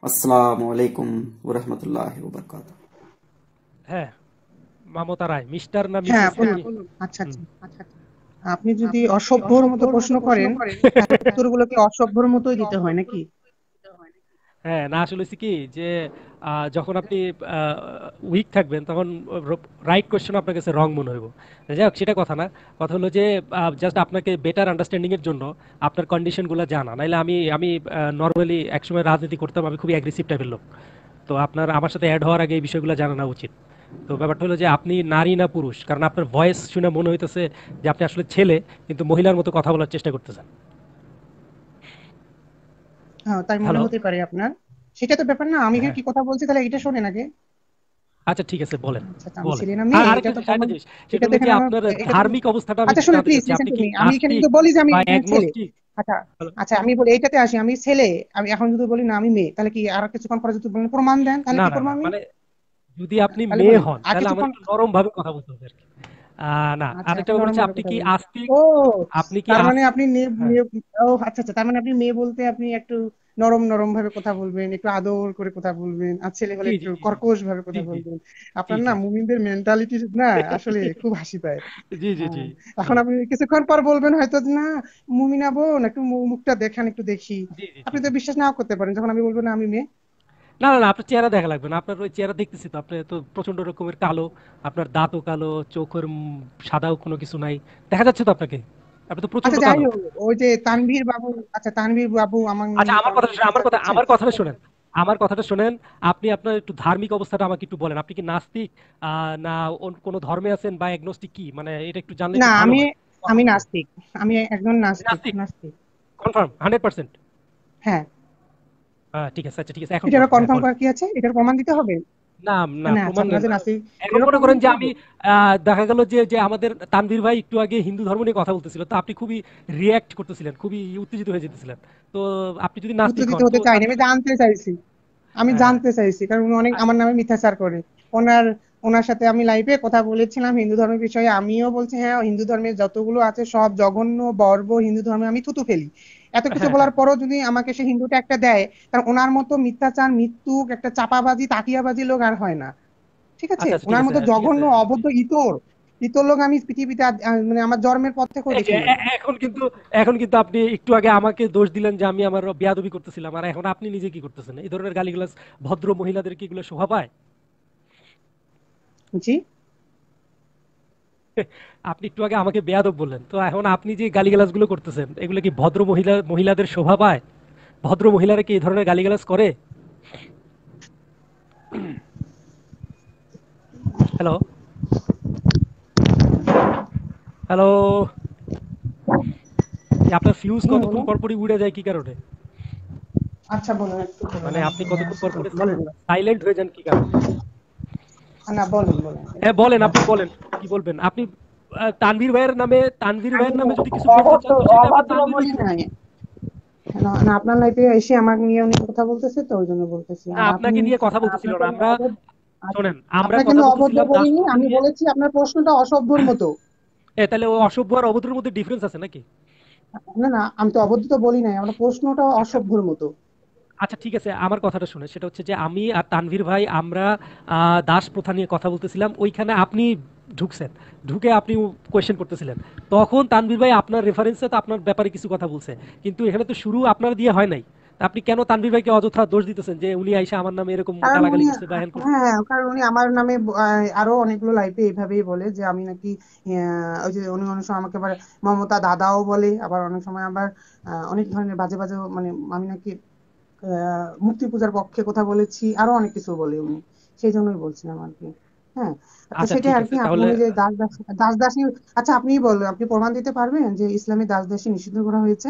আসসালামু আলাইকুম ওরহমতুল্লাহি ওবারাকাতুহু। হ্যাঁ, মমতা রায় মিস্টার না হ্যাঁ মিসেস বলুন। নাকি? আচ্ছা হুম। আচ্ছা। আপনি যদি অসভ্যর মতো প্রশ্ন করেন তাহলে উত্তরগুলো কি অসভ্যর মতোই দিতে হয় নাকি? হ্যাঁ, না আসলে হচ্ছে কি যে যখন আপনি উইক থাকবেন তখন রাইট কোয়েশ্চেন আপনার কাছে রং মনে হইব। যাই হোক সেটা কথা না। কথা হলো যে জাস্ট আপনাকে বেটার আন্ডারস্ট্যান্ডিং এর জন্য আপনার কন্ডিশনগুলো জানা। নাইলে আমি আমি নরমালি একসময় রাজনীতি করতাম, আমি খুবই অ্যাগ্রেসিভ টাইপের লোক। তো আপনার আমার সাথে অ্যাড হওয়ার আগে এই বিষয়গুলো জানা উচিত। তো ব্যাপারটা হলো যে আপনি নারী না পুরুষ, কারণ আপনার ভয়েস শুনে মনে হইতেছে যে আপনি আসলে ছেলে কিন্তু মহিলার মতো কথা বলার চেষ্টা করতেছেন। হ্যাঁ, তাই মনে হ্যালো। হতে পারে আপনার। সেটা তো ব্যাপার না, আমি হ্যাঁ, কি কথা বলছি তাহলে এটা শোনেন আগে। আচ্ছা ঠিক আছে বলেন। আচ্ছা আচ্ছা, আমি বলেন। ছেলে না আর মেয়ে এটা আরেকটা তো জিনিস, আরেকটা প্রমাণ। জিনিস। এটা সেটা তো হলো যে এখানে আমার আপনার এটা তো ধার্মিক অবস্থাটা আমি আচ্ছা একটু শুনুন জানতে প্লিজ চাচ্ছি। লিসেন আপনি টু কি মি, আমি এখানে নাস্তিক যদি বলি যে আমি বা এখানে ছেলে। অ্যাগনস্টিক? আচ্ছা আচ্ছা, আমি বলি এইটাতে আসি আমি ছেলে, আমি এখন যদি বলি না আমি মেয়ে তাহলে কি আর কিছুক্ষণ পরে যদি বলেন প্রমাণ দেন তাহলে না, কি না, করবো না। আমি? মানে যদি আপনি তাহলে মেয়ে বলেন হন আর তাহলে আমার কিছুক্ষণ। একটু নরম ভাবে কথা বলতে হবে আরকি। না, আচ্ছা আরেকটা এখন ব্যাপার নরম হচ্ছে ভাবে আপনি কথা কি বলেন। আস্তিক? ও, আপনি কি তার মানে আস্তিক? আপনি হ্যাঁ। ও আচ্ছা আচ্ছা, তার মানে আপনি মেয়ে বলতে আপনি একটু নরম নরম ভাবে কথা বলবেন, একটু আদর করে কথা বলবেন, আর ছেলে হলে জি, জি, একটু জি, জি, কর্কশ ভাবে জি, কথা জি, বলবেন। জি, আপনার না জি, মুমিনদের মেন্টালিটি না, আসলে খুব হাসি পায়। জি, জি, জি, হ্যাঁ, এখন বলেন। আপনি কিছুক্ষণ পর বলবেন হয়তো যে, না মুমিনা বোন একটু মুখটা দেখান একটু দেখি। জি, জি, জি, আপনি তো জি। বিশ্বাস নাও করতে পারেন যখন আমি বলবো না আমি মেয়ে। না, না, না, আপনার চেহারা দেখা লাগবে না। আপনার ওই চেহারা দেখতেছি তো। আপনি তো প্রচন্ড রকমের কালো। আপনার দাঁতও কালো, চোখের সাদাও কোনো কিছু নাই। দেখা যাচ্ছে তো আপনাকে? আপনি তো প্রচন্ড আচ্ছা যাই কালো। হোক, ওই যে তানভীর বাবু, আচ্ছা তানভীর বাবু আমার আচ্ছা নিয়ে আমার কথাটা শুনেন, মিথ্যাচার করছেন। আমার কথাটা শোনেন। আমার কথাটা শোনেন। আপনি আপনার একটু ধার্মিক অবস্থাটা আমাকে একটু বলেন। আপনি কি নাস্তিক না কোনো ধর্মে আছেন বা এগনোস্টিক কি? মানে এটা একটু জানলে না একটু ভালো আমি হয়। আমি কথাগুলো। নাস্তিক। আমি একজন আপনি নাস্তিক নাস্তিক? নাস্তিক। কনফার্ম 100%? হ্যাঁ। ঠিক আছে, আচ্ছা ঠিক আছে। এখন এটারও বলেন। হ্যাঁ, কনফার্ম বলেন। করার কি আছে, এটার প্রমাণ দিতে হবে? না, না না আচ্ছা প্রমাণ আপনারা নেন যে না। নাস্তিক, এখন এটারও মনে প্রমাণ করেন দিতে যে হবে। আমি দেখা গেল যে যে আমাদের তানভীর ভাই একটু আগে হিন্দু ধর্ম নিয়ে কথা বলতেছিল। তো আপনি খুবই রিঅ্যাক্ট করতেছিলেন, খুবই উত্তেজিত হয়ে যেতেছিলেন। তো আপনি যদি নাস্তিক উত্তেজিত হন তো হতে চাইনি, আমি তানভীর। জানতে চাইছি। আমি হ্যাঁ, হ্যাঁ। জানতে চাইছি কারণ উনি অনেক আমার নামে মিথ্যাচার করে। ওনার ওনার সাথে আমি লাইভে কথা বলেছিলাম হিন্দু ধর্মের বিষয়ে, আমিও বলছি হ্যাঁ হিন্দু ধর্মের যতগুলো আছে সব জঘন্য বর্বর, হিন্দু ধর্মে আমি থুতু ফেলি। এত কিছু হ্যাঁ, হ্যাঁ। বলার পরও যদি আমাকে সে হিন্দুটা একটা দেয়, কারণ ওনার মতো মিথ্যাচার মৃত্যুক একটা চাপাবাজি তাকিয়াবাজি লোক আর হয় না। ঠিক আছে, আচ্ছা, আচ্ছা ঠিক ওনার আছে, মতো ঠিক আছে। জঘন্য অবদ্ধ ইতর ইতর লোক আমি পৃথিবীতে মানে আমার জন্মের পর থেকেও এই যে দেখিনি। এখন কিন্তু আপনি একটু আগে আমাকে দোষ দিলেন যে আমি আমার বেয়াদবি করতেছিলাম। আর এখন আপনি নিজে কি করতেছেন? এই ধরনের গালিগালাজ ভদ্র মহিলাদের কি এগুলো শোভা পায়? জি। আপনি একটু আগে আমাকে বেয়াদব বললেন। তো এখন আপনি যে গালিগালাজগুলো করতেছেন এগুলো কি ভদ্র মহিলাদের শোভা পায়? ভদ্র মহিলারা কি এই ধরনের গালিগালাজ করে? Hello, hello. আপনার ফিউজ হুম কতক্ষণ বলুন। পর পরই উড়ে যায় কি কারণে? আচ্ছা বলুন, একটু বলুন, মানে আমি আপনি শুনে কতক্ষণ আসছি পর তো, পরে বলেন না। সাইলেন্ট হয়ে যান কি কারণে? না বলেন বলেন। হ্যাঁ বলেন, আপনি বলেন। কি বলবেন? আপনি তানভীর আমি ভাইয়ের নামে যদি কিছু বলতে অভদ্র চান তো সেটা আপনি অভদ্র তানভীর বলি ভাইকে নাই। বলবেন। না না, আপনার লাইফে এসে আমার নিয়ে উনি কথা বলতেছে তো ওই জন্য বলতেছি, না আর আপনি আপনাকে নিয়ে কথা বলতেছিল আপনাকে না। আমি আমরা আচ্ছা, শোনেন, আমরা আপনাকে কথা আমি অভদ্র বলতেছিলাম বলিনি, দাসপ্রথা আমি নিয়ে। বলেছি আপনার প্রশ্নটা অসভ্যর মতো। তাহলে ও অসভ্য আর অভদ্রের মধ্যে ডিফারেন্স আছে নাকি? না না, আমি তো অভদ্র তো বলি নাই, আমার প্রশ্নটা আচ্ছা, অসভ্যর মতো। আচ্ছা ঠিক আছে। আমার কথাটা শুনে সেটা হচ্ছে যে আমি আর তানভীর ভাই আমরা দাস প্রথা নিয়ে কথা বলতেছিলাম। ওইখানে আপনি ঢুকছেন। ঢুকে আপনি কোয়েশ্চেন করতেছিলেন। তখন তানভীর ভাই আপনার রেফারেন্সে তো আপনার ব্যাপারে কিছু কথা বলছে। কিন্তু এখানে তো শুরু আপনার দিয়ে হয় নাই। তা আপনি কেন তানভীর ভাইকে অযথা দোষ দিতেছেন যে উনি আইসা আমার নামে এরকম কারণ গালাগালি উনি, করছে বা হ্যান করছে? হ্যাঁ কারণ উনি আমার নামে আরো অনেকগুলো লাইফে এইভাবেই বলে যে আমি নাকি ওই যে উনি অনেক সময় আমাকে আবার মমতা দাদাও বলে, আবার অনেক সময় আবার অনেক ধরনের বাজে বাজে মানে আমি নাকি মূর্তি পূজার পক্ষে কথা বলেছি, আরো অনেক কিছু বলে উনি। সেই জন্যই বলছিলাম আর কি। হ্যাঁ, তো আচ্ছা সেটাই ঠিক আর কি। আছে আপনি তাহলে। উনি যে দাস দাসী, আচ্ছা আপনি বলুন, আপনি প্রমাণ দিতে পারবেন যে ইসলামে দাস দাসী নিষিদ্ধ করা হয়েছে?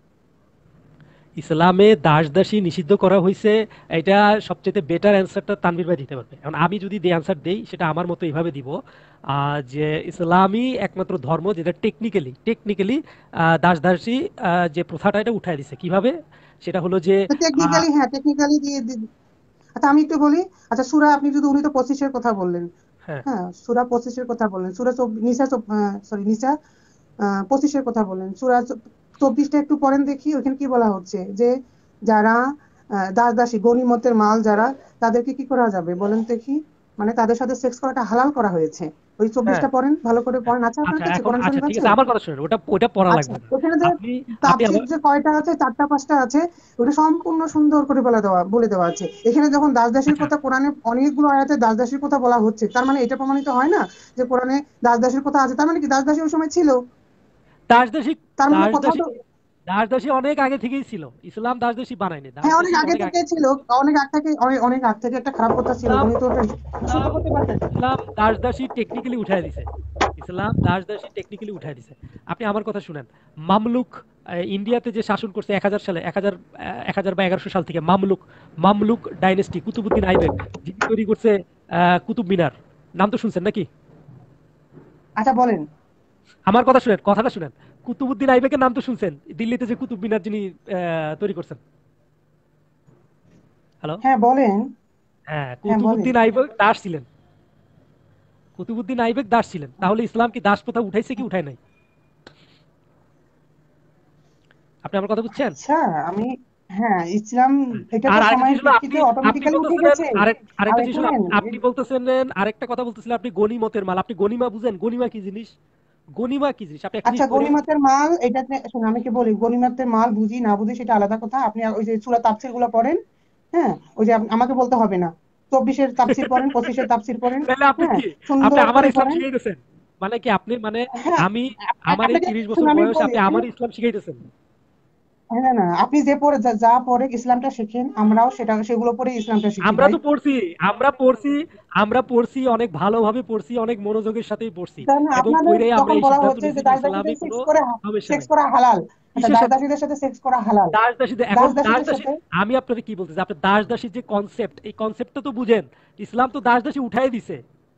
ইসলামে দাস-দাসী নিষিদ্ধ করা হইছে, এটা সবচাইতে বেটার অ্যান্সারটা তানভীর ভাই দিতে পারবে। এখন আমি যদি অ্যান্সার দেই সেটা আমার মতো এইভাবে দিব যে ইসলামই একমাত্র ধর্ম যেটা টেকনিক্যালি দাস-দাসী যে প্রথাটা এটা উঠায় দিছে। কিভাবে? সেটা হলো যে আ টেকনিক্যালি, হ্যাঁ টেকনিক্যালি দিয়ে আচ্ছা আমি একটু বলি। আচ্ছা সূরা, আপনি যদি, উনি তো 25-এর কথা বললেন। হ্যাঁ, হ্যাঁ সূরা 25-এর কথা বললেন, সূরা নিসা, সরি নিসা 25-এর কথা বললেন, সূরা 24টা একটু পড়েন দেখি, ওখানে কি বলা হচ্ছে যে যারা দাস দাসী গনিমতের মাল যারা, তাদেরকে কি করা যাবে বলেন তো দেখি? মানে তাদের সাথে সেক্স করাটা হালাল করা হয়েছে। ওই হ্যাঁ 24টা পড়েন, ভালো করে পড়েন। আচ্ছা আপনার আচ্ছা কাছে এখন কোরআন আচ্ছা শরীফ ঠিক আছে? আছে আমার কথা শুনুন, ওটা পড়া আচ্ছা, লাগবে না। ওখানে যে আপনি আপনি তাফসীর আমার যে কয়টা আছে, 4টা 5টা আছে, ওটা সম্পূর্ণ সুন্দর করে বলে দেওয়া আছে। এখানে যখন দাস দাসীর আচ্ছা কথা, কোরআনে অনেকগুলো আয়াতে দাস দাসীর কথা বলা হচ্ছে, তার মানে এটা প্রমাণিত হয় না যে কোরআনে দাস দাসীর কথা আছে, তার মানে কি দাস দাসী ওই সময় ছিল? দাসদাসী তার মানে কোথাও দাসদাসী তো, দাসদাসী অনেক আগে থেকেই ছিল, ইসলাম দাসদাসী বানায়নি, হ্যাঁ অনেক দাসদাসী আগে অনেক আগে। থেকে ছিল, অনেক আগ থেকে একটা খারাপ কথা ছিল, ইসলাম উনি তো ওটা শুদ্ধ ইসলাম করতে পারতেন। ইসলাম দাসদাসী টেকনিক্যালি উঠায় দিছে, ইসলাম দাসদাসী টেকনিক্যালি উঠায় দিছে। আপনি আমার কথা শুনেন, মামলুক ইন্ডিয়াতে যে শাসন করছে 1000 সালে, 1000 বা 1100 সাল থেকে, মামলুক মামলুক ডাইনেস্টি, কুতুবুদ্দিন আইবেক যিনি তৈরি করছে কুতুব মিনার, নাম তো শুনছেন নাকি? আচ্ছা বলেন। আমার কথা শুনেন, কথাটা শুনেন। কুতুবুদ্দিন আইবেকের নাম তো শুনছেন, দিল্লিতে যে কুতুব মিনার যিনি তৈরি করছেন। হ্যালো। হ্যাঁ বলেন। হ্যাঁ, হ্যাঁ বলেন। কুতুবুদ্দিন আইবেক দাস ছিলেন, কুতুবুদ্দিন আইবেক দাস ছিলেন। তাহলে ইসলাম কি দাস প্রথা উঠাইছে কি উঠায় নাই? আপনি আমার কথা বুঝছেন? আচ্ছা, আমি, হ্যাঁ ইসলাম, এটা আর তো আরেকটা সময়ের জিনিস হলো, প্রেক্ষিতে আপনি আপনি অটোমেটিক্যালি উঠে বলতেছিলেন গেছে। আর আরেকটা জিনিস হলো, এখানে আপনি বলতেছিলেন আরেকটা কথা বলতেছিলেন, আপনি গনিমতের মাল, আপনি গনিমা বুঝেন? গনিমা কি জিনিস? গনিমা কি জিনিস আপনি একটা আচ্ছা জিনিস পড়ে। গনিমতের মাল, এটাতে শুনুন আমি কি বলি, গনিমতের মাল বুঝি না বুঝি সেটা আলাদা কথা। আপনি ওই যে সূরা তাফসীর গুলো পড়েন, হ্যাঁ ওই যে আমাকে বলতে হবে না, 24-এর তাফসীর পড়েন, 25-এর তাফসীর পড়েন, তাহলে আপনি হ্যাঁ কি, আপনি সুন্দর আমার করে ইসলাম পড়েন। শিখাইতেছেন? মানে কি আপনি, মানে হ্যাঁ আমি, আমার এই আপনাকে 30 বছর শুনুন আমি বয়স, বলি, আপনি আমার ইসলাম শিখাইতেছেন? হ্যাঁ না না, আপনি যে পড়ে যা পড়ে ইসলামটা শেখেন, আমরাও সেগুলো পড়ে ইসলামটা শিখি আমরা ভাই। তো পড়ছি, আমরা পড়ছি, আমরা পড়ছি, অনেক ভালোভাবে পড়ছি, অনেক মনোযোগের সাথেই পড়ছি, তাই না? এবং আপনাদের পড়েই আমরা যখন এই বলা সিদ্ধান্ত হচ্ছে যে নিয়েছি যে দাস ইসলামে দাসীদের কোনো সমস্যা সেক্স নেই। করা হালাল, আচ্ছা কিসের দাস সাথে দাসীদের সাথে সেক্স করা হালাল, দাস দাসীদের, এখন দাস দাস দাসীদের দাসী, সাথে, আমি আপনাকে কি বলতেছি, আপনি দাস দাসীর যে কনসেপ্ট, এই কনসেপ্টটা তো বুঝেন। ইসলাম তো দাস দাসী উঠাই দিছে,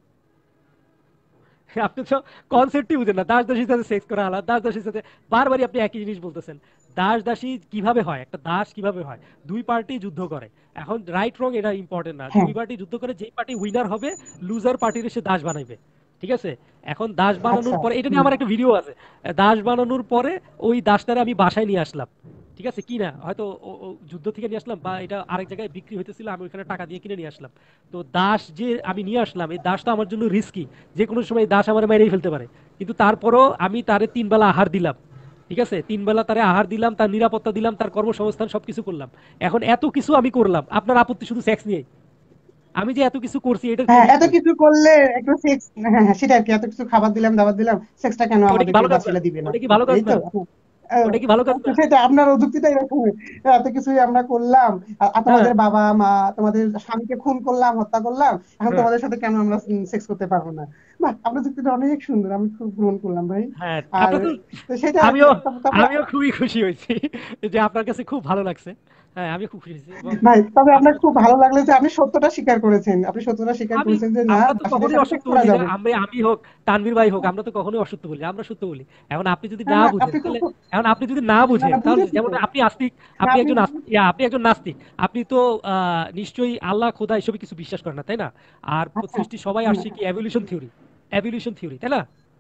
আপনি তো কনসেপ্টই বুঝেন না। দাস দাসীর সাথে সেক্স করা আলাদা, দাস দাসীর সাথে বারবারই আপনি একই জিনিস বলতেছেন। দাস দাসী কিভাবে হয়, একটা দাস কিভাবে হয়? দুই পার্টি যুদ্ধ করে, এখন রাইট রং এটা ইম্পর্টেন্ট না, হ্যাঁ দুই পার্টি যুদ্ধ করে, যেই পার্টি উইনার হবে লুজার পার্টির সে দাস বানাইবে, ঠিক আছে? এখন দাস বানানোর আচ্ছা পরে, এটা নিয়ে হুম। আমার একটা ভিডিও আছে, দাস বানানোর পরে ওই দাসটারে আমি বাসায় নিয়ে আসলাম, ঠিক আছে কি না, হয়তো ও যুদ্ধ থেকে নিয়ে আসলাম, বা এটা আরেক জায়গায় বিক্রি হইতেছিল, আমি ওখানে টাকা দিয়ে কিনে নিয়ে আসলাম। তো দাস যে আমি নিয়ে আসলাম, এই দাসটা আমার জন্য রিস্কি, যে কোনো সময় এই দাস আমার মেরেই ফেলতে পারে। কিন্তু তারপরও আমি তারে 3 বেলা আহার দিলাম, ঠিক আছে, 3 বেলা তারে আহার দিলাম, তার নিরাপত্তা দিলাম, তার কর্মসংস্থান সবকিছু করলাম। এখন এত কিছু আমি করলাম, আপনার আপত্তি শুধু সেক্স নিয়ে? আমি যে এত কিছু করছি এটার হ্যাঁ ক্রেডিট এত কই? কিছু করলে একটু সেক্স, হ্যাঁ হ্যাঁ সেটা আর কি, এত কিছু খাবার দিলাম দাবার দিলাম, সেক্সটা কেন ওটা কি আমাদেরকে ভালো কাজ না? দাসীরা দিবে না? ওটা কি ভালো কাজ এই না? তো ওটা কি ভালো কাজ আচ্ছা না? সেটা আপনার যুক্তিটা এরকম, এত কিছুই আমরা করলাম, আর হ্যাঁ, তোমাদের বাবা মা, তোমাদের স্বামীকে খুন করলাম, হত্যা করলাম, এখন হ্যাঁ, তোমাদের সাথে কেন আমরা সেক্স করতে পারবো না? বাহ, আপনার যুক্তিটা অনেক সুন্দর, আমি খুব গ্রহণ করলাম ভাই। হ্যাঁ। আর আপনার তো, তো সেটা আর কি, আমিও তারপর আমিও খুবই খুশি হয়েছি যে আপনার কাছে খুব ভালো লাগছে। হ্যাঁ, আমিও খুব খুশি হয়েছি, এবং ভাই, তবে আপনার আপনার, খুব ভালো লাগলো যে আপনি সত্যটা স্বীকার করেছেন, আপনি সত্যটা স্বীকার আমি, করেছেন যে না, আমরা তো দাসীদের কখনোই সাথে অসত্য সেক্স করা বলি না, যাবে। আমি হোক, তানভীর ভাই হোক, আমরা তো কখনোই অসত্য বলি না, আমরা সত্য বলি। এখন আপনি যদি না না না বুঝেন আপনি তো তাহলে, এখন আপনি যদি না না বুঝেন না তাহলে, বুঝেছি যেমন তো, আপনি আস্তিক, না আপনি আপনি, একজন আপনি একজন নাস্তিক, আপনি তো নিশ্চয়ই আল্লাহ খোদা এসবে কিছু বিশ্বাস করেন না, তাই না? আর আচ্ছা সৃষ্টি সবাই হুম, আসছে কি এভলিউশন থিওরি, এভলিউশন থিওরি, তাই না?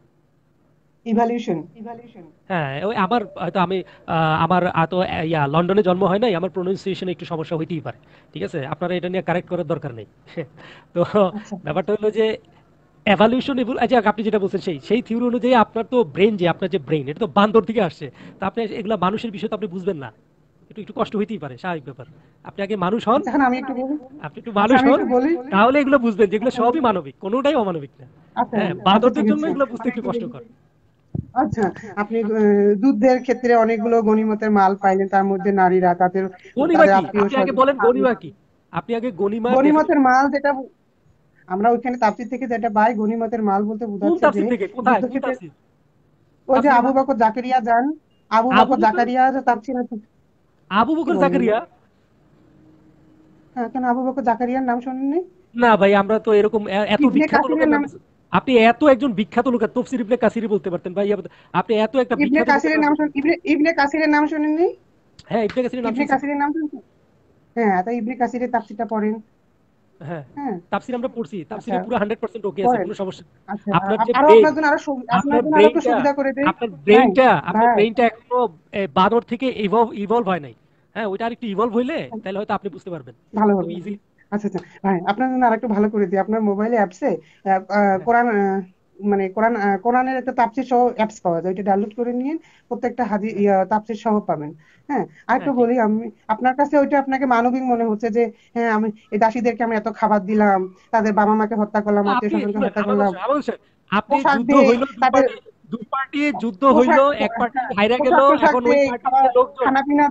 ইভালিউশন। হ্যাঁ, ওই আমার হয়তো আমি আমার তো লন্ডনে জন্ম হয় নাই, আমার প্রোনাউন্সিয়েশনে একটু সমস্যা হইতেই পারে, ঠিক আছে, আপনারা এটা নিয়ে কারেক্ট করার দরকার নেই। তো আচ্ছা ব্যাপারটা হলো যে এভলিউশন, আচ্ছা আপনি যেটা বলছেন সেই সেই থিওরি অনুযায়ী আপনার তো ব্রেন, যে আপনার যে ব্রেন, এটা তো বান্দর থেকে আসছে। তো আপনি এগুলা মানুষের বিষয় তো আপনি বুঝবেন না, একটু একটু কষ্ট হইতেই পারে, স্বাভাবিক ব্যাপার। আপনি আগে মানুষ হন, আচ্ছা, এখন আমি একটু বলি, আপনি একটু আচ্ছা মানুষ আমি হন, একটু বলি, তাহলে এগুলো বুঝবেন যেগুলো আচ্ছা সবই মানবিক, কোনোটাই অমানবিক না। আচ্ছা হ্যাঁ, আচ্ছা বাঁদরদের ঠিক জন্য আছে, এগুলো বুঝতে আমি একটু একটু বলি। কষ্টকর। আচ্ছা, আপনি যুদ্ধের ক্ষেত্রে অনেকগুলো গনিমতের মাল পাইলেন, তার মধ্যে নারীরা, তাদের গনিমা তাদের কি, আত্মীয় আপনি আগে স্বজন, বলেন গনিমা কি, আপনি আগে গনিমার গনিমতের ডেফিনিশন। মাল যেটা আমরা ওইখানে তাফসীর থেকে যেটা পাই, গনিমতের মাল বলতে কোন বোঝাচ্ছে যে তাফসীর থেকে, কোথায়, কোন যুদ্ধক্ষেত্রে, তাফসীর? ওই যে তাফসীরের আবু নাম? বকর জাকারিয়া যান, আবু আবু বকর বকর, জাকারিয়া তাফসীর আছে। আবু কি বকর বলেন? জাকারিয়া? হ্যাঁ কেন আবু বকর জাকারিয়ার নাম শোনেননি? না ভাই, আমরা তো এরকম এত ইবনে বিখ্যাত কাসিরের লোকের নাম, নাম, আপনি এত একজন বিখ্যাত লোকের তফসির ইবনে কাসিরই বলতে পারতেন ভাই, আপনি এত একটা ইবনে বিখ্যাত লোকের কাসিরের নাম নাম বলতে। ইবনে কাসিরের নাম শোনেননি? হ্যাঁ, ইবনে কাসিরের নাম ইবনে শুনছি। কাসিরের নাম শুনছেন? হ্যাঁ, তাই ইবনে কাসিরের তাফসীরটা পড়েন। হ্যাঁ, হ্ঁ, তাফসির আমরা পড়ছি, আচ্ছা তাফসিরে পুরো 100% ওকে আছে, পড়েন। কোনো সমস্যা নেই। আচ্ছা আপনার যে আরো ব্রেন, আপনার জন্য আপনার আপনার জন্য আরো একটু ব্রেইনটা সুবিধা করে দেই। আপনার ভাই ব্রেইনটা আপনার ভাই ব্রেইনটা এখনো বানর থেকে ইভলভ হয় নাই। হ্যাঁ, ওইটা আরেকটু ইভলভ হইলে তাহলে হয়তো আপনি বুঝতে পারবেন ভালো তুমি হবে। ইজিলি। আচ্ছা আচ্ছা ভাই, আপনার জন্য আরেকটু ভালো করে দিই। আপনার মোবাইলে অ্যাপসে কোরআন, মানে কোরআনের একটা তাফসীর সহ অ্যাপস পাওয়া যায়, ওইটা ডাউনলোড করে নিয়ে প্রত্যেকটা তাফসীর সহ পাবেন। হ্যাঁ, হ্যাঁ আরেকটু ঠিক বলি, আমি আপনার কাছে ওইটা আপনাকে মানবিক মনে হচ্ছে যে হ্যাঁ আমি এই দাসীদেরকে আমি এত খাবার দিলাম, তাদের বাবা মাকে হত্যা করলাম, আত্মীয় আপনি স্বজনকে শুনেন, হত্যা আমার করলাম, কথা আমার কথা, আপনি পোশাক যুদ্ধ দিয়ে হইলো দুই তাদের পার্টি, দুই পার্টি যুদ্ধ হইলো, পোশাক, এক পার্টি হ্যাঁ, হাইরা গেল, পোশাক টোশাক এখন ওই দেই, পার্টির খাবার যে লোকজন।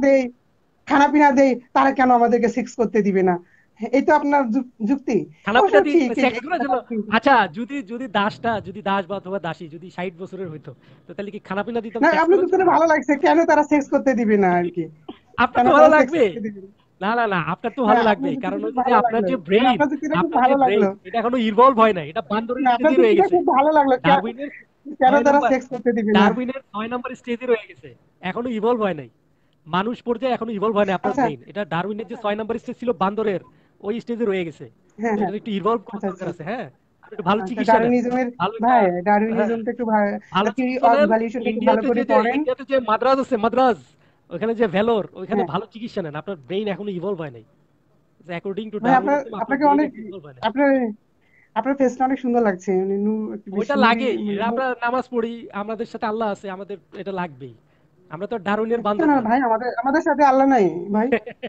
খানা পিনা দেই, তারা কেন আমাদেরকে সেক্স করতে দিবে না? এই তো আপনার যুক্তি। অবশ্য খানাপিনা দি ঠিক, সেক্স এই করার জন্য। কথাটাও ঠিক। আচ্ছা, যদি যদি দাসটা, যদি দাস বা অথবা দাসী যদি 60 বছরের হইতো, তো তাহলে কি খানাপিনা দিতাম না, সেক্স আপনার করার জন্য? যুক্তিটা ভালো লাগছে, কেন তারা সেক্স করতে দিবে না আর কি, আপনার কেন তো ভালো তারা সেক্স লাগবে। করতে দিবে না? না না না, আপনার তো ভালো হ্যাঁ, আপনার লাগবেই, যুক্তিটা কারণ খুব হচ্ছে যে ভালো আপনার লাগলো, যে মানে ব্রেইন, আপনার যুক্তিটা খুব আপনার যে ভালো ব্রেইন লাগলো। এটা এখনো ইভলভ হয় নাই, এটা বান্দরের না, আপনার স্টেজে রয়ে যুক্তিটা গেছে। খুব ভালো লাগলো, ডারউইনের কেন ছয় তারা নাম্বার সেক্স করতে দিবে না? ডারউইনের 6 নাম্বার স্টেজে রয়ে গেছে, এখনো ইভলভ হয় নাই। মানুষ পর্যায়ে এখনো ইভলভ হয় নাই আপনার আচ্ছা, ব্রেইন। এটা ডারউইনের যে 6 নাম্বার স্টেজ ছিল বান্দরের, ওই স্টেজে রয়ে গেছে। হ্যাঁ তো হ্যাঁ, এটা একটু ইভলভ করার আচ্ছা দরকার আচ্ছা আছে। হ্যাঁ, আপনি একটু ভালো আচ্ছা, চিকিৎসা নেন, ডারউইনিজমের, ভালো একটা, ভাই হ্যাঁ ডারউইনিজমটা একটু ভালো থিওরি চিকিৎসা অফ নেন। ইভলিউশনটা একটু ভালো ইন্ডিয়াতে করে পড়েন। ইন্ডিয়াতে যে মাদ্রাজ আছে, মাদ্রাজ, ওখানে যে ভেলোর, ওইখানে হ্যাঁ ভালো চিকিৎসা নেন। আপনার ব্রেইন এখনো ইভলভ হয় নাই। অ্যাকর্ডিং টু ভাই, ডারউইনিজম আপনার আপনাকে ব্রেইন অনেক, এখন ইভলভ হয় নাই। আপনার আপনার ফেসটা অনেক সুন্দর লাগছে, মানে একটু বেশি ওইটা নূরি, লাগেই, মানে আমরা নামাজ পড়ি, আমাদের সাথে আল্লাহ আছে, আমাদের এটা লাগবেই। আমরা তো ডারউইনের কেন বান্দর না। ভাই? আমাদের আমাদের সাথে আল্লাহ নাই ভাই?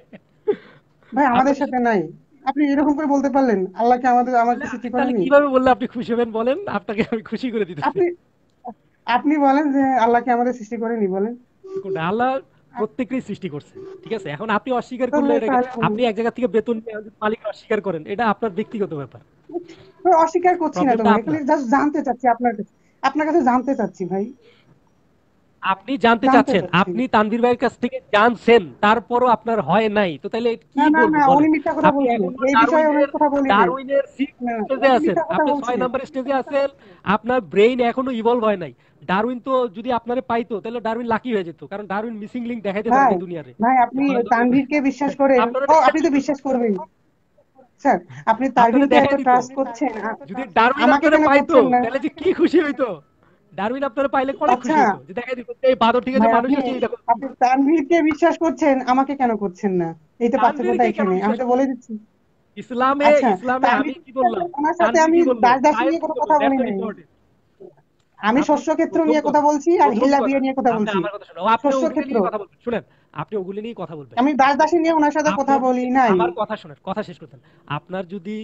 ভাই আমাদের আপনাদের সাথে সাথে নাই? আপনি এরকম করে বলতে পারলেন? আল্লাহকে আমাকে সৃষ্টি তাহলে করেনি? কিভাবে বললে আপনি খুশি হবেন বলেন? আপনাকে আমি খুশি করে দিতেছি। আপনি আপনি বলেন যে আল্লাহকে আমাদের সৃষ্টি করেনি, বলেন। কোনটা? আল্লাহ প্রত্যেককেই সৃষ্টি করছে, ঠিক আছে? এখন আপনি অস্বীকার করলে তাহলে এটাকে, তাহলে বলুন। আপনি এক জায়গা থেকে বেতন নিয়ে মালিক অস্বীকার করেন, এটা আপনার ব্যক্তিগত ব্যাপার। ভাই, অস্বীকার করছি না তো প্রবলেমটা ভাই, খালি আপনার। জাস্ট জানতে চাচ্ছি আপনার কাছে, আপনার কাছে জানতে চাচ্ছি ভাই, আপনি জানতে জানতে চাচ্ছেন, চাচ্ছি। আপনি তানভীর ভাইয়ের কাছ থেকে জানছেন, তারপরও আপনার হয় নাই, তো তাহলে কি না না বলবো না, উনি বলেন? মিথ্যা কথা আপনি বলছে, এখনো এই বিষয়ে উনি ডারউইনের কথা বলি নাই। ডারউইনের সিক্স না না, স্টেজে উনি আছেন, মিথ্যা কথা আপনি বলছে। 6 নাম্বার স্টেজে আছেন। আপনার ব্রেইন এখনো ইভলভ হয় নাই। ডারউইন তো যদি আপনারে পাইতো তাহলে ডারউইন লাকি হয়ে যেত, কারণ ডারউইন মিসিং লিংক দেখাইতে পারে ভাই নাই দুনিয়ারে। ভাই, আপনি ধরে ধরে তানভীরকে বিশ্বাস করেন? আপনারা ও, আপনি দেখাইতো। তো বিশ্বাস করবেন স্যার, আপনি আপনারা তানভীরকে এত দেখাই দিত। ট্রাস্ট করছেন, যদি ডারউইন আমাকে আপনারা কেন পাইতো করছেন না? তাহলে যে কি খুশি হইতো। ডারউইন আপনারা পাইলে অনেক আচ্ছা খুশি হইতো, যে দেখাই দিত এই বাদর থেকে যে ভাই, মানুষ আপনি হয়েছে, এই দেখো। আপনি তানভীরকে বিশ্বাস করছেন, আমাকে কেন করছেন না? এই তো পার্থক্যটা তানভীরকে কেন এখানে, আমি বিশ্বাস তো করবো? বলে দিচ্ছি। ইসলামে, আচ্ছা, ইসলামে আমি তানভীর কি বললাম? ওনার সাথে তানভীর আমি কি বললো? দাস দাসী সায়েব নিয়ে কি কোনো বললো? কথা বলি দ্যাটস নাই। ইম্পর্টেন্ট। আমি আপনি শস্য ক্ষেত্র প্রথম নিয়ে কথা কথা, বলছি আর প্রথম হিল্লা কথা, বিয়ে নিয়ে কথা আপনি বলছি। আমার কথা শুনেন। আপনি শস্য ওগুলি ক্ষেত্র, নিয়ে কথা বলবেন, শুনেন। আপনি ওগুলি নিয়ে কথা বলবেন। আমি দাস দাসী নিয়ে ওনার সাথে কথা আপনার বলি যদি নাই। আমার কথা শুনেন, কথা শেষ করতেন। আপনার যদি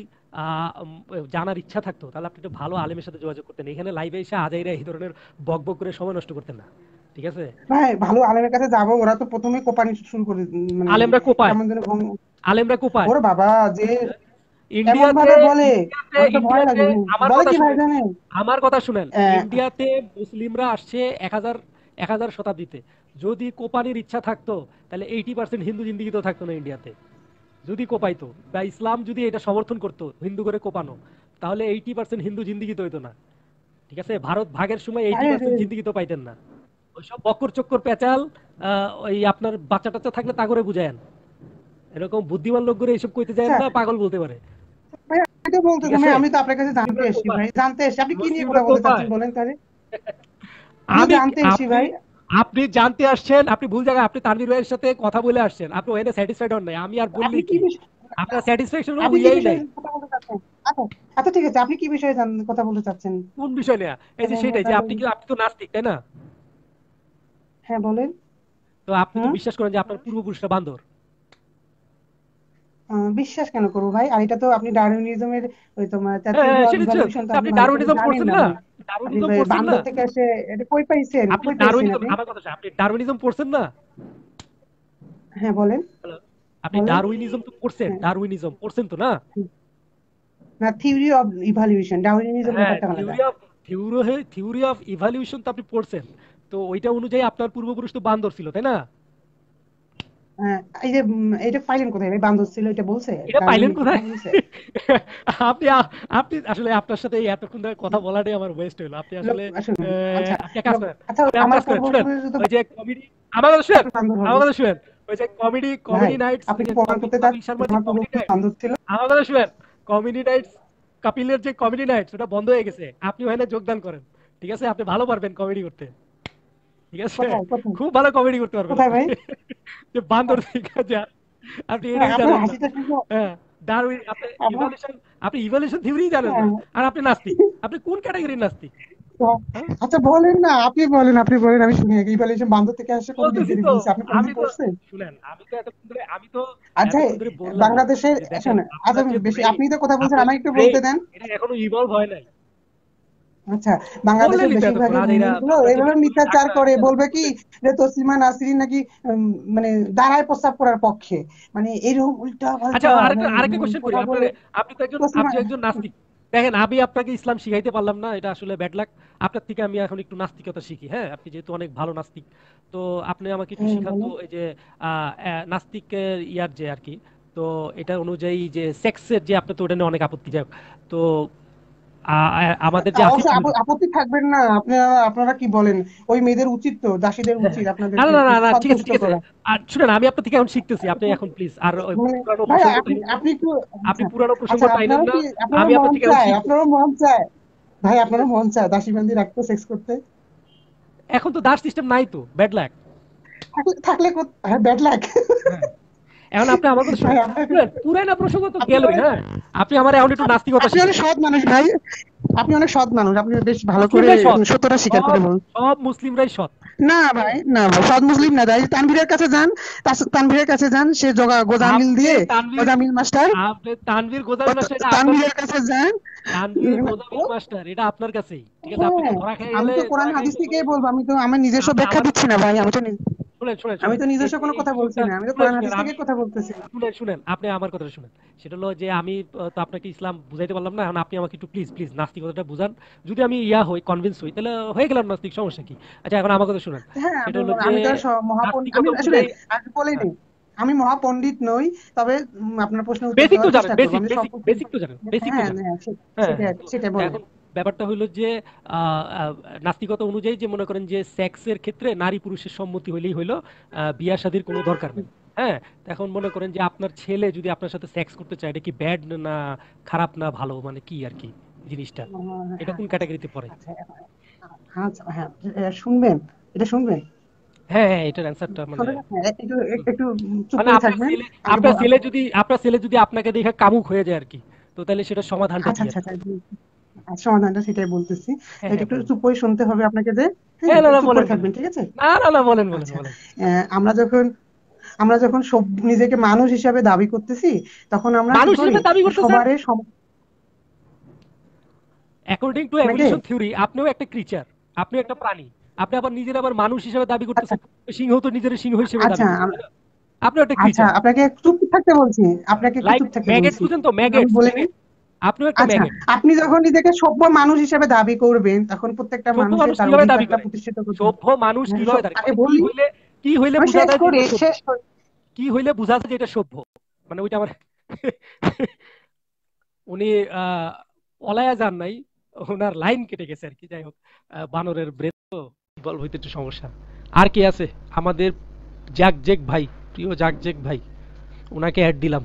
জানার ইচ্ছা থাকতো তাহলে আপনি একটু ভালো আলেমের সাথে যোগাযোগ করতেন। এখানে লাইভে এসে আজাইরা এই ধরনের বক বক করে সময় নষ্ট করতেন না, ঠিক আছে? ভাই, ভালো আলেমের কাছে যাবো, ওরা তো প্রথমে কোপানি শুরু করে, মানে আলেমরা কোপায়, কেমন যেন আলেমরা কোপায়। ওরে বাবা, যে এমন ইন্ডিয়াতে, ভাবে বলে, ইন্ডিয়াতে আমার তো ভয় ইন্ডিয়াতে লাগে। আমার বলে কথা কি ভাই শুনেন, জানেন? আমার কথা শুনেন। আহ, ইন্ডিয়াতে মুসলিমরা আসছে 1000 শতাব্দীতে। যদি কোপানির ইচ্ছা থাকতো তাহলে 80% হিন্দু জিন্দিগি তো থাকতো না ইন্ডিয়াতে। যদি কোপাইতো বা ইসলাম যদি এটা সমর্থন করতো হিন্দু করে কোপানো, তাহলে 80% হিন্দু জিন্দিগি তো হইতো না, ঠিক আছে? ভারত ভাগের সময় আরে 80% জিন্দিগি তো পাইতেন না। ওইসব বক্কর চক্কর পেঁচাল, ওই আপনার বাচ্চা টাচ্চা থাকলে তা করে বুঝায়েন। এরকম বুদ্ধিমান লোক করে এইসব কইতে যায় আচ্ছা না, পাগল বলতে পারে, ভাই, আমি তো ঠিক বলতেছি আছে? ভাই, আমি তো আপনার কাছে জানতে মুসলিমরা এসেছি কোপায়, ভাই, জানতে এসেছি। আপনি কি নিয়ে মুসলিমরা কথা বলতে চাচ্ছেন কোপায়। বলেন তাহলে? আমি তো আমি জানতে এসেছি আপনি ভাই। আপনি জানতে আসছেন, আপনি ভুল জায়গায়, আপনি তানভীর ভাইয়ের সাথে কথা বলে আসছেন, আপনি ওখানে স্যাটিসফাইড হন নাই, আমি আর আপনি বললি কি কি? বিষয়, আপনার স্যাটিসফ্যাকশন আপনি কি উইয়াই বিষয়ে নাই। কথা বলতে চাচ্ছেন? আচ্ছা আচ্ছা, ঠিক আছে, আপনি কি বিষয়ে কথা বলতে চাচ্ছেন? কোন বিষয় নিয়ে? এই যে তাহলে আমরা সেটাই, যে তাহলে, আপনি তো নাস্তিক, তাই না? হ্যাঁ বলেন। তো আপনি তো হুম, বিশ্বাস করেন যে আপনার পূর্বপুরুষরা বান্দর। বিশ্বাস কেন করবো ভাই? আর এটা তো আপনি ডারউইনিজমের, ওই তোমার হ্যাঁ থিওরি হ্যাঁ, অফ সেটা তো। ইভলিউশন তো আপনি আপনি ভালো করে ডারউইনিজম জানেন পড়ছেন না না? ভাই। আপনি ডারউইনিজম ভাই পড়ছেন না? বান্দর থেকে এসে এটা কই পাইছেন, আপনি কই পেয়েছেন ডারউইনিজম, আপনি? আমার কথা শুনুন, আপনি ডারউইনিজম পড়ছেন না? হ্যাঁ বলেন, হ্যালো? আপনি বলেন। ডারউইনিজম তো পড়ছেন, হ্যাঁ, ডারউইনিজম পড়ছেন তো না? না, থিওরি অফ ইভলিউশন, ডারউইনিজম হ্যাঁ, ব্যাপারটা আলাদা। থিওরি অফ ইভালিউশন তো আপনি পড়ছেন। তো ওইটা অনুযায়ী আপনার পূর্বপুরুষ তো বান্দর ছিল, তাই না? এই যে এটা পাইলেন কোথায় ভাই? বান্দর ছিল এটা বলছে? এটা ডারউইন পাইলেন কথা কোথায়? বলছে? আপনি আপনি আসলে, আপনার সাথে এই এতক্ষণ ধরে কথা বলাটাই আমার ওয়েস্ট হলো। আপনি আসলে শুনুন, আচ্ছা, আপনি এক কাজ করেন, আচ্ছা, আপনি এক আমার কাজ করেন, শুনেন। পূর্বপুরুষ তো ওই যে কমেডি, আমার কথা শুনেন, বান্দর হবে আমার কথা শুনেন। ওই যে কমেডি ভাই, কমেডি নাইটস, আপনি ওই কি যে প্রমাণ করতে কপিল চাচ্ছেন শর্মার যে আমার কমেডি পূর্বপুরুষ নাইটস, বান্দর ছিল? আমার কথা শুনেন। কমেডি নাইটস, কপিলের যে কমেডি নাইটস ওটা বন্ধ হয়ে গেছে, আপনি ওখানে যোগদান করেন, ঠিক আছে? আপনি ভালো পারবেন কমেডি করতে। ঠিক আছে, কোথায় কোথায় খুব ভালো কমেডি করতে পারবেন কোথায় আপনি। ভাই? যে বান্দর থেকে যা, আপনি এটাই আপনার জানেন না। হাসিটা শুনবো? হ্যাঁ, ডারউইন, আপনি আপনার ইভলিউশন, আপনি ইভলিউশন থিওরি জানেন না, হ্যাঁ, আর আপনি নাস্তিক। আপনি কোন ক্যাটাগরির নাস্তিক? হ্যাঁ, আচ্ছা বলেন না, আপনি বলেন আমি শুনি। ইভ্যালুয়েশন বান্দর থেকে আসে কোন দিক বলতেছি দিয়ে তো। বলছে? আপনি আমি কোনদিন তো, পড়ছেন? শুনেন, আমি তো আচ্ছা এতক্ষণ ধরে বললাম বাংলাদেশের যে দেখেন শোনেন, আচ্ছা আপনার যে বেশি ব্রেইন, আপনি তো কথা বলছেন, আপনার যে আমাকে একটু বলতে ব্রেইন, দেন। এটা এখনো ইভলভ হয় নাই। আচ্ছা, বাংলাদেশের বললেনই তো এতক্ষণ, বেশিরভাগই আর এরা মুমিন গুলো আপনার যে এগুলো বেঙ্গলি মিথ্যাচার ডাকরা, করে, এটা বলবে কি বললেন। যে তসলিমা নাসরিন নাকি মানে দাঁড়ায় প্রস্তাব করার পক্ষে, মানে এরকম উল্টা আচ্ছা, পাল্টা আরেকটা মানে আরেকটা কোশ্চেন করি কথা আপনার। বলে আপনি তো একজন, তসলিমা। আপনি একজন নাস্তিক। দেখেন, আমি আপনাকে ইসলাম শিখাইতে পারলাম না, এটা আসলে ব্যাড লাক। আপনার থেকে আমি এখন একটু নাস্তিকতা শিখি। হ্যাঁ, আপনি যেহেতু অনেক ভালো নাস্তিক, তো আপনি আমাকে একটু হ্যাঁ শিখান তো, বলেন। এই যে নাস্তিকের ইয়ার যে আর কি, তো এটা অনুযায়ী যে সেক্সের যে, আপনি তো ওটা নিয়ে অনেক আপত্তি, যাক, তো আমাদের তা যে আছে অবশ্যই থিওরি। আপত্তি থাকবেন না? আপনারা আপনারা কি বলেন, ওই মেয়েদের উচিত তো, দাসীদের উচিত না না আপনাদেরকে না না না, ঠিক আছে সন্তুষ্ট ঠিক আছে। করা। আর শুনেন, আমি আপনার থেকে এখন শিখতেছি, আপনি এখন প্লিজ আর ওই মানে পুরানো ভাই প্রসঙ্গ আপনি টাইনেন না। আপনি একটু আপনি আচ্ছা পুরানো প্রসঙ্গ আচ্ছা, টাইনেন আপনারও না। কি আপনারও আমি আপনার মন থেকে এখন চায়, শিখতেছি। আপনারও মন চায় ভাই, আপনারও মন চায় দাসী বান্দি রাখতে, সেক্স করতে? এখন তো দাস সিস্টেম নাই, তো ব্যাড লাক। থাকলে থাকলে হ্যাঁ, ব্যাড লাক। হ্যাঁ, এখন আপনি আমার কথা ভাই শুনেন। আপনাকে, শুনেন, পুরানা প্রসঙ্গ তো আপনি গেলই। অনেক হ্যাঁ, আপনি আমার এখন একটু নাস্তিকতা আপনি শিখেন। অনেক সৎ মানুষ ভাই, আপনি অনেক সৎ মানুষ, আপনি বেশ ভালো করে মুসলিমরাই সৎ, সত্যটা স্বীকার সব করে বলুন। সব মুসলিমরাই সৎ। না ভাই, না ভাই, সৎ মুসলিম না ভাই। তানভীরের কাছে যান, তানভীরের কাছে যান, সে গোজামিল আপনি দিয়ে, তানভীর, গোজামিল মাস্টার, আপনি তানভীর গোজামিল মাস্টার, এটা আপনার তানভীরের কাছে। কাছে যান। তানভীর গোজামিল মাস্টার এটা আপনার কাছেই, ঠিক আছে? আপনি তো হ্যাঁ, ধরা খেয়ে আমি গেলে, তো কোরআন ধরা খেয়ে হাদিস গেলে থেকেই বলবো, আমি তো আমার নিজস্ব আপনি ব্যাখ্যা আমার, দিচ্ছি না ভাই, আমি তো শুনেন শুনেন আমি শুনেন, তো এই নিজস্ব যে কোনো এই কথা বলছি সুযোগটা, না, আমি তো শুনেন কোরআন শুনেন, হাদিস আমি, থেকে কথা বলতেছি। শুনেন শুনেন, আপনি আমার কথাটা শুনেন। সেটা হলো যে আমি তো আপনাকে ইসলাম বুঝাইতে পারলাম না, এখন আপনি আমাকে একটু প্লিজ প্লিজ নাস্তিকতাটা বুঝান। যদি আমি ইয়া হই, কনভিন্স হই, তাহলে হয়ে গেলাম নাস্তিক, সমস্যা কি? আচ্ছা, এখন আমার কথা শুনেন। হ্যাঁ, সেটা আমি হলো যে আমি তো আর মহাপণ্ডিত আমি, নাস্তিকতা শুনেন অনুযায়ী, আমি বলিনি, হ্যাঁ, আমি মহাপণ্ডিত নই, তবে আপনার প্রশ্নের উত্তর বেসিক তো দেওয়ার জানেন, চেষ্টা করবো, বেসিক আমি সব বেসিক বেসিক তো জানেন, বেসিক তো হ্যাঁ জানেন। হ্যাঁ হ্যাঁ সেটা হ্যাঁ, তো সেটা বলেন। এখন ব্যাপারটা হইলো যে আহ, আহ, নাস্তিকতা অনুযায়ী যে, মনে করেন যে সেক্সের ক্ষেত্রে নারী পুরুষের সম্মতি হইলেই হইলো, বিয়া শাদীর কোনো দরকার নেই। হ্যাঁ, তো এখন মনে করেন যে আপনার ছেলে যদি আপনার সাথে সেক্স করতে চায়, এটা কি ব্যাড না খারাপ না ভালো, মানে কি আর কি জিনিসটা, এটা হ্যাঁ কোন ক্যাটাগরিতে পড়ে? আচ্ছা আচ্ছা হ্যাঁ, শুনবেন, এটা শুনবেন, হ্যাঁ হ্যাঁ, এটার অ্যান্সারটা মানে, শোনেন, হ্যাঁ, একটু হুম, একটু চুপ মানে করে আপনার থাকবেন। ছেলে, আমি আপনার ছেলে যদি, আপনার ছেলে যদি আপনাকে দেখে কামুক হয়ে যায় আর কি, তো তাহলে সেটা সমাধানটা আচ্ছা কি আর আচ্ছা কি? আচ্ছা, সমাধানটা সেটাই বলতেছি। হ্যাঁ এটা হ্যাঁ, একটু বলেন। চুপ করে শুনতে হবে আপনাকে, যে হ্যাঁ, হ্যাঁ, না একটু না, চুপ বলেন করে বলেন। থাকবেন, ঠিক আছে? না না না, বলেন বলেন আচ্ছা, বলেন। আমরা যখন নিজেকে মানুষ হিসাবে দাবি করতেছি, তখন আমরা কি মানুষ করি? হিসেবে দাবি করতেছেন? সবারই অ্যাকর্ডিং টু নাকি? এভলিউশন থিওরি, আপনিও একটা ক্রিচার, আপনিও একটা প্রাণী। আপনি আবার নিজের আবার মানুষ হিসেবে দাবি আচ্ছা করতেছেন, সিংহ তো নিজের সিংহ হিসেবে দাবি আচ্ছা করে, তাই না? আপনিও একটা আচ্ছা, ক্রিচার, আপনাকে চুপ থাকতে বলছি, আপনাকে একটু লাইক চুপ থাকতে ম্যাগেটস, বলছি। বুঝেন তো, আমি ম্যাগেটস, বলে নিই। ম্যাগেট। আপনিও একটা আচ্ছা, ম্যাগেট। আপনি যখন নিজেকে সভ্য মানুষ হিসেবে দাবি করবেন, তখন প্রত্যেকটা সভ্য মানুষের মানুষ তার কিভাবে দাবি অধিকারটা করে? প্রতিষ্ঠিত করতে হবে। সভ্য মানুষ কিভাবে দাবি আগে মানে, বলি, কি হইলে আমি বোঝা শেষ যায় যে করি এটা সভ্য? শেষ করি কি হইলে বোঝা যায় যে এটা সভ্য? মানে ওইটা আমার উনি আহ পলায়া যান নাই, ওনার লাইন কেটে গেছে আর কি। যাই হোক, বানরের ব্রেন তো, বল হইতে একটু সমস্যা। আর কি আছে আমাদের? জাকজেক ভাই, প্রিয় জাকজেক ভাই, ওনাকে অ্যাড দিলাম।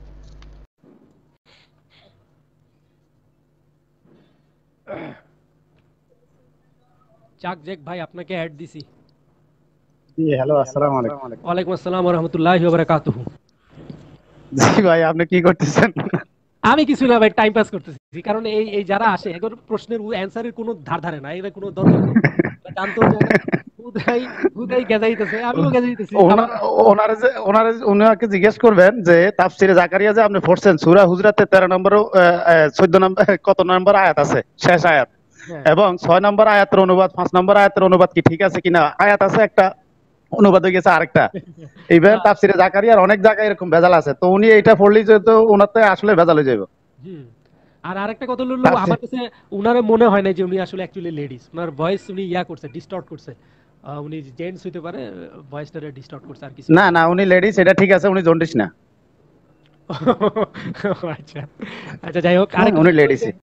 জাকজেক ভাই, আপনাকে অ্যাড দিছি। জি হ্যালো, আসসালামু আলাইকুম। ওয়ালাইকুম আসসালাম ওয়া রাহমাতুল্লাহি ওয়া বারাকাতুহু। জি ভাই, আপনি কি করতেছেন? আমি কিছু না ভাই, টাইম পাস করতেছি। কারণ এই এই যারা আসে, এগুলোর প্রশ্নের অ্যান্সারের কোনো ধার ধারে না, এর কোনো দরকার নেই, জানতেও চায় না। হুদাই হুদাই গেজাইতেছে, আমিও গেজাইতেছি আবার। ওনাকে জিজ্ঞেস করবেন যে তাফসিরে জাকারিয়া যে আপনি পড়ছেন সূরা হুজরাতে 13 নম্বর 14 নম্বর কত নম্বর আয়াত আছে, শেষ আয়াত, হ্যাঁ, এবং 6 নম্বর আয়াতের অনুবাদ 5 নম্বর আয়াতের অনুবাদ কি ঠিক আছে কিনা? আয়াত আছে একটা, অনুবাদ হয়ে গেছে আরেকটা। ইভেন তাফসিরে জাকারিয়ার অনেক জায়গায় এরকম ভেজাল আছে, তো উনি এটা পড়লেই যেহেতু ওনাতে আসলে ভেজাল হয়ে যাবে। হুম। আর আরেকটা কথা হলো, তাফসির, আমার কাছে উনারে মনে হয় না যে উনি আসলে অ্যাকচুয়ালি লেডিস। উনার ভয়েস উনি ইয়া করছে, ডিস্টর্ট করছে। উনি জেন্টস হইতে পারে, ভয়েসটারে ডিস্টর্ট করছে, আর কিছু না না। না, উনি লেডিস, এটা ঠিক আছে, উনি জন্ডিস না। আচ্ছা আচ্ছা, যাই হোক, হ্যাঁ, আরেকটা উনি জিনিস হলো যে, লেডিসই।